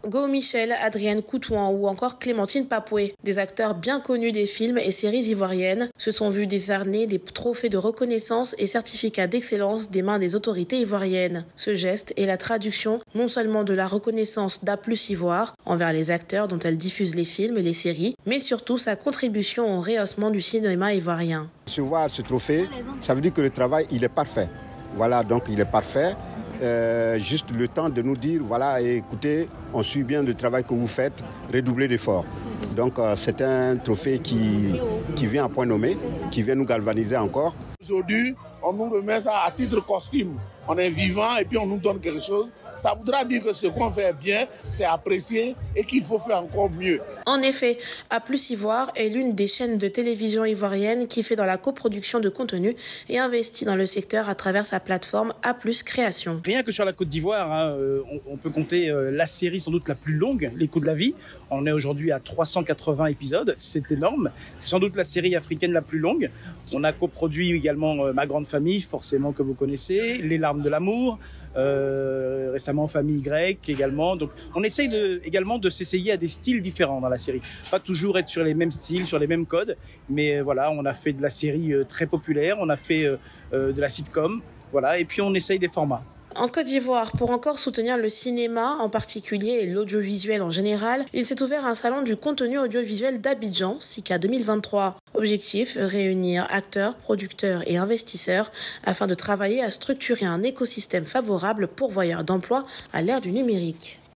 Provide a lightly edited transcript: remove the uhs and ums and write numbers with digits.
Go Michel, Adrienne Coutouan ou encore Clémentine Papoué. Des acteurs bien connus des films et séries ivoiriennes se sont vus décerner des trophées de reconnaissance et certificats d'excellence des mains des autorités ivoiriennes. Ce geste est la traduction non seulement de la reconnaissance d'A+ Ivoire envers les acteurs dont elle diffuse les films et les séries, mais surtout sa contribution au rehaussement du cinéma ivoirien. Recevoir ce trophée, ça veut dire que le travail, il est parfait. Voilà, donc il est parfait. Juste le temps de nous dire, voilà, écoutez, on suit bien le travail que vous faites, redoublez d'efforts. Donc c'est un trophée qui vient à point nommé, qui vient nous galvaniser encore. Aujourd'hui, on nous remet ça à titre costume. On est vivant et puis on nous donne quelque chose. Ça voudra dire que ce qu'on fait bien, c'est apprécié et qu'il faut faire encore mieux. En effet, A+ Ivoire est l'une des chaînes de télévision ivoirienne qui fait dans la coproduction de contenu et investit dans le secteur à travers sa plateforme A+ Création. Rien que sur la Côte d'Ivoire, on peut compter la série sans doute la plus longue, Les Coups de la vie. On est aujourd'hui à 380 épisodes, c'est énorme. C'est sans doute la série africaine la plus longue. On a coproduit également Ma Grande Famille, forcément que vous connaissez, Les Larmes de l'amour, récemment Famille Y également. Donc on essaye également de s'essayer à des styles différents dans la série. Pas toujours être sur les mêmes styles, sur les mêmes codes, mais voilà, on a fait de la série très populaire, on a fait de la sitcom, voilà, et puis on essaye des formats. En Côte d'Ivoire, pour encore soutenir le cinéma en particulier et l'audiovisuel en général, il s'est ouvert un salon du contenu audiovisuel d'Abidjan, SICA 2023. Objectif, réunir acteurs, producteurs et investisseurs afin de travailler à structurer un écosystème favorable pourvoyeur d'emplois à l'ère du numérique.